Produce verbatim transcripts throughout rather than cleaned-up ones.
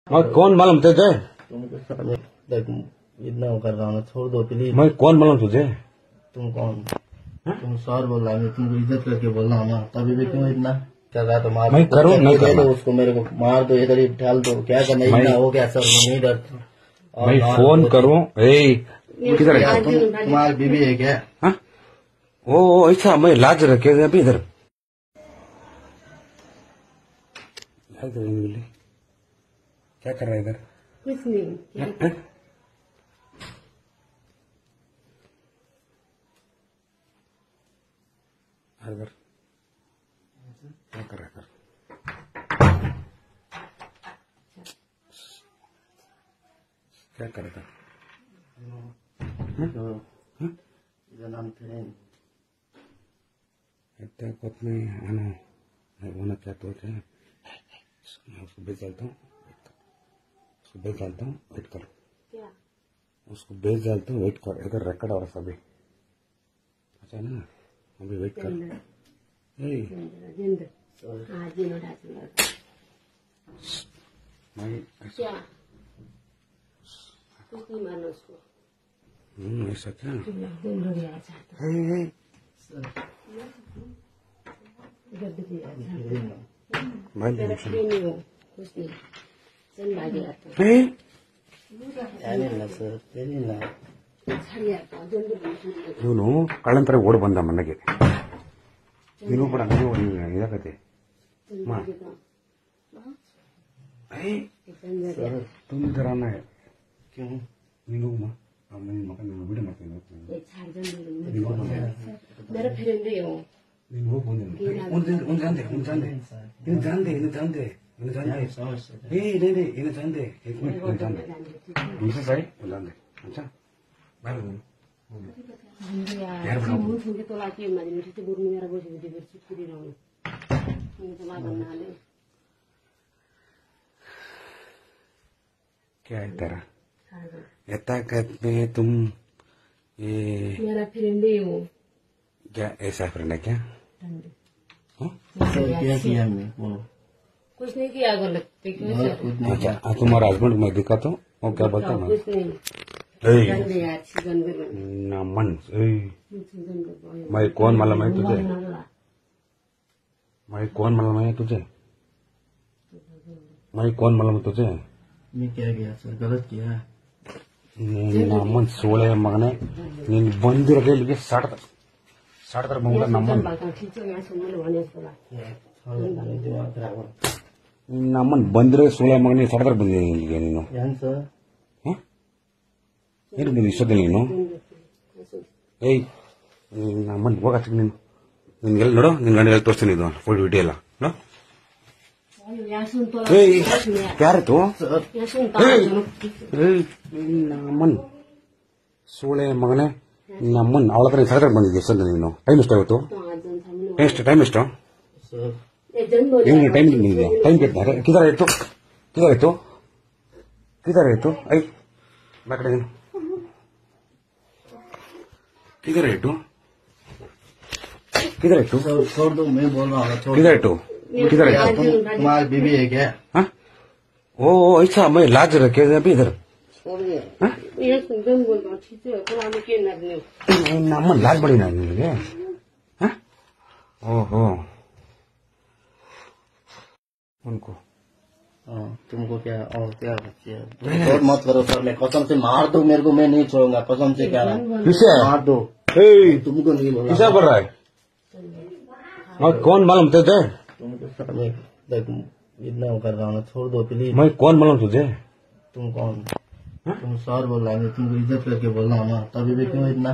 मैं कौन मालूम तुझे? तुमको देख इतना वो कर रहा हूँ, छोड़ दो प्लीज। मैं कौन मालूम तुझे? तुम कौन? तुम सर बोल रहा है, तुमको इज्जत करके बोल रहा हूँ ना, तभी भी क्यों इतना कर रहा है? तो मार मैं करूँ नहीं करना? दो उसको, मेरे को मार दो, इधर ही ढाल दो, क्या करना? इतना हो गया सर, मैं नहीं डरता। मैं फोन करूँ? किधर है? तुम्हारी बीबी है क्या? हाँ ओ ऐसा, मैं लाज रखे अभी इधर क्या कर रहा है इधर? कुछ नहीं। इधर क्या कर रहा है? क्या कर रहा था? इतने कुछ नहीं है ना, मैं होना क्या तो है। मैं उसको बेच डालता हूँ, उसको बेच डालता हूँ, वेट कर। क्या? उसको बेच डालता हूँ, वेट कर। इधर रिकॉर्ड और सभी अच्छा ना, अभी वेट कर। क्या? कुछ नहीं मारना उसको। हम्म ऐसा क्या? भाई नहीं हो कुछ नहीं, चल भागे आता सर ಇವನು ಕಳ್ಳಂತರ ಓಡ್ ಬಂದ ಮನೆಗೆ. ನೀನು ಕೂಡ ನನಗೆ ಓಡಿ ಇದಾಗತ್ತೆ. तुम इधर आना है क्यों? नहीं लोग माँ मेरी मकान में वीडियो मारते हैं। मेरा फ्रेंड है वो। नहीं वो कौन है? उन उन जानते उन जानते इन जानते इन जानते इन जानते नहीं नहीं नहीं इन जानते एक मिनट इन जानते दूसरे साइड उन जानते अच्छा बाहर बोलो यार बनाओ मुझे तो लाके मारी मुझे तो बुरी मेरा बोझ मुझे फिर चुप कर रहा हूँ मुझे तो ला बनना ले। क्या है तेरा एताकत में तुम ये मेरा फ्रेंड है वो। क्या ऐसा फ्रेंड है क्या? क्या किया हमने? बोलो। कुछ नहीं किया गलत क्यों? अच्छा तुम्हारा हस्बैंड मैं दिखाता हूँ वो क्या बोलता है? कुछ नहीं नमन मैं कौन मालूम है तुझे? मैं कौन मालूम है तुझे? मैं कौन मालूम है तुझे? मैं क्या किया सर? गलत किया? नमन सोले मगने ನೀನು ಬಂದಿರೋದೇ ಇಲ್ಲಿಗೆ ಸಾಡ್ತ ಸಾಡ್ತಾರ ಬಂದ ನಮ್ಮನ್ ನಮ್ಮನ್ ಬಂದಿರೋ ಸೋಳೆ ಮಗನೇ ಸಾಡ್ತಾರ ಬಂದಿದ್ದೀನಿ ಇಲ್ಲಿಗೆ ನೀನು ಏನ್ ಸರ್? ಏನು ಬಂದಿ ಇಷ್ಟದಲ್ಲಿ ನೀನು? ಏಯ್ ನಮ್ಮನ್ ಹೋಗತ್ತ ನೀನು ನಿನ್ಗೆಲ್ಲ ನೋಡು ನಿನ್ ಗಂಡ ತೋರಿಸ್ತೀನಿ ಇದು ಫುಲ್ ವಿಡಿಯೋ ಎಲ್ಲ ನೋಡು. ಯಾರಿತ್ತು? ನಮ್ಮನ್ ಸೋಳೆ ಮಗನೇ ನಮ್ಮನ್ ಅವಳ ಹತ್ರ ಸಾಡ್ತಾರ ಬಂದಿದ್ದೆ ಸರ್ ನೀನು. ಟೈಮ್ ಎಷ್ಟು ಇವತ್ತು? ಎಷ್ಟು ಟೈಮ್ ಎಷ್ಟು? ಏನು ಟೈಮ್ ನಿಮಗೆ ಟೈಮ್ ಕೇಳ್ತಾರೆ? ಕಿದಾರ ಇತ್ತು ಕಿದಾರ ಇತ್ತು ಕಿದಾರ ಇತ್ತು ಐ ಬಾ ಕಡೆ ನೀನು किधर है तू? किधर है तू? छोड़ दो, मैं बोल रहा हूँ। किधर है तू? किधर है तू? तुम्हारी बीबी है क्या? हाँ ओ ऐसा, मैं लाज रखे अभी इधर नमन लाज बड़ी ना निनगे ओहो उनको तुमको क्या और क्या और मत करो सर, मैं कसम से मार दो मेरे को, मैं नहीं छोड़ूंगा कसम से। क्या किसे मार दो? तुमको नहीं बोला। किसे बोल रहा है? मैं कौन मालूम तुझे? तुमको सर मैं देख इतना वो कर रहा हूँ, छोड़ दो प्लीज। मैं कौन मालूम तुझे? तुम कौन? तुम सर बोल रहा है, तुमको इज्जत करके बोल रहा हूँ ना, तभी भी क्यों इतना?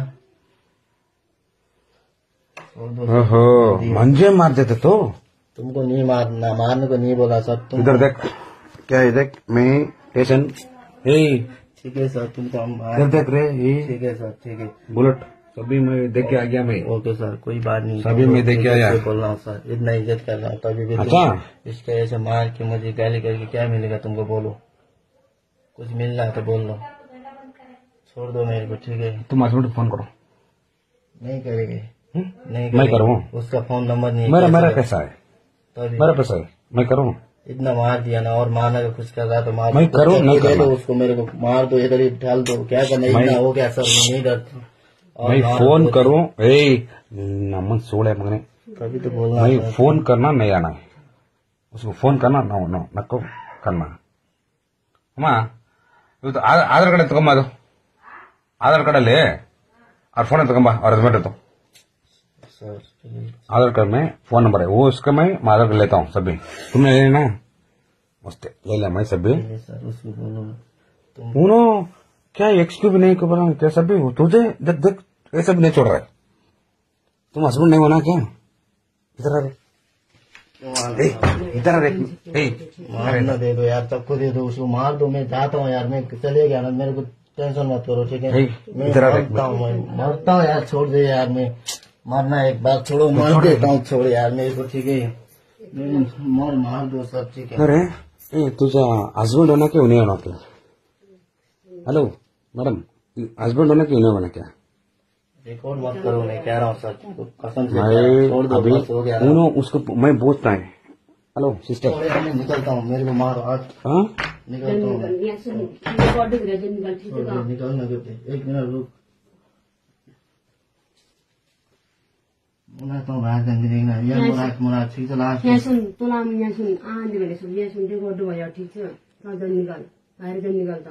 ओहो मंजे मार देते तो तुमको नहीं मारना, मारने को नहीं बोला सर। तुम इधर देख क्या है, देख मैं स्टेशन ठीक है सर, तुमको हम इधर देख रहे ठीक है सर, ठीक है। बुलेट सभी मैं देख के आ गया मैं। ओके सर, कोई बात नहीं, सभी मैं देख के आया। बोल रहा हूँ सर, इतना इज्जत कर रहा हूँ तभी भी। अच्छा इसके ऐसे मार के मुझे गाली करके क्या मिलेगा तुमको? बोलो, कुछ मिल रहा है तो बोल लो, छोड़ दो मेरे को ठीक है। तुम हस्बैंड फोन करो। नहीं करेंगे नहीं मैं करूँ? उसका फोन नंबर नहीं। मेरा मेरा पैसा है, मेरा पैसा है, मैं करूँ। इतना मार दिया ना, और मारने का कुछ कर रहा तो मार मैं करूँ नहीं दे करना दो उसको, मेरे को मार दो, इधर ही ढाल दो, क्या करना, इतना हो गया सर, मैं नहीं डरता। और मैं मार फोन दो, करूँ, ए नमन सोड़े मगने, तभी तो बोलना मैं था। फोन करना नहीं आना है, उसको फोन करना नो नो नको करना। अम्मा ಇವತ್ತು ಆಧಾರ್ ಕಾರ್ಡ್ ತಗೊಂಬ, ಅದು ಆಧಾರ್ ಕಾರ್ಡ್ ಅಲ್ಲಿ और फोन तकम्बा और हस्बैंड तो सर प्लीज। आधार कार्ड में फोन नंबर है वो, उसका मैं आधार कार्ड लेता हूँ सभी, तुमने ले लेना मस्त ले लिया मैं सभी। प्लीज सर उसको बोलो तुम। उनो क्या एक्सक्यूज भी नहीं कर क्या सभी तुझे देख देख ये सब नहीं छोड़ रहा है, तुम हस्बैंड नहीं होना क्या, इधर आ रे, ए, इधर आ रे, ए, मारना दे दो यार, सबको दे दो, उसको मार दो, मैं जाता हूँ यार, मैं चले गया ना, मेरे को टेंशन मत करो ठीक है, ए, मैं इधर आ रे, मरता हूँ, मैं मरता हूँ यार, छोड़ दे यार, मैं मरना एक बार छोड़ो, मर देता हूँ, छोड़ यार मेरे को ठीक है, मर मार दो सब ठीक है। अरे ए तुझा हस्बैंड होना क्यों नहीं होना क्या, हेलो मैडम हस्बैंड होना क्यों नहीं होना क्या, रिकॉर्ड मत करो, मैं कह रहा हूँ सर, कसम से मैं छोड़ दो, अभी बस हो गया। उनो उसको मैं पूछता है, हेलो सिस्टर छोड़ यार, मैं निकलता हूँ, मेरे को मारो आज, हाँ निकलता हूँ मैं। यहाँ से रिकॉर्ड दिख रहा है, निकल ठीक छोड़ है। दे, निकलना क्यों, एक मिनट रुक, मुला तो बाहर जाने देखना, यार मुला मुला ठीक है लास्ट। यहाँ सुन तँलाई म यहाँ सुन आँधी भने सुन यहाँ सुन रेकर्ड भयो ठिक छ, तँ निकाल बाहिर चाहिँ निकाल्दा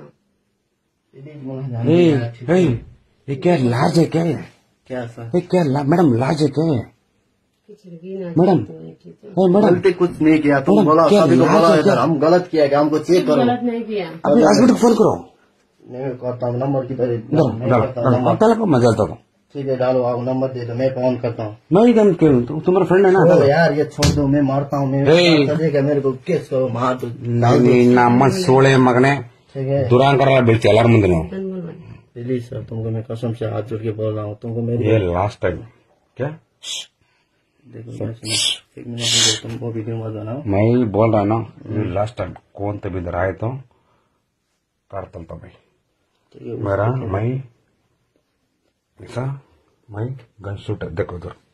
ए ए ये क्या लाज है क्या है, क्या सर, ये क्या ला, मैडम लाज है क्या है, मैडम ए मैडम गलती कुछ नहीं किया, तुम मैडम, बोला क्या सभी को लाज बोला है इधर, क्या? हम गलत किया क्या, हमको चेक करो। गलत नहीं किया। अभी हस्बैंड को फोन करो, नहीं मैं करता हूँ, नंबर किधर है, डालो मैं डालो करता हूँ डालो नंबर, डालो मैं डालता हूँ, ठीक है डालो, आप नंबर दे दो, मैं फोन करता हूँ। मैं एकदम क्यों तुम तुम्हारा फ्रेंड है ना, छोड़ो यार ये छोड़ दो, मैं मारता हूँ, मैं ए। सजेगा, मेरे को केस करो, मार दो, नहीं ನಮ್ಮ ಸೋಳೆ ಮಗನೇ ठीक है। ದುರಾಂಕರ ಬೀಳ್ತಿ ಎಲ್ಲಾರ ಮುಂದೆ ನಾವು, प्लीज सर, तुमको मैं कसम से हाथ जोड़ के बोल रहा हूँ, तुमको मेरी ये लास्ट टाइम क्या देखो मैं सुनो, एक मिनट रुको, तुमको वीडियो मत बनाओ। मैं बोल रहा ना ये लास्ट टाइम कौन तब इधर आए तो करता था मैं ठीक है, मेरा मैं ऐसा मैं गन शूटर देखो उधर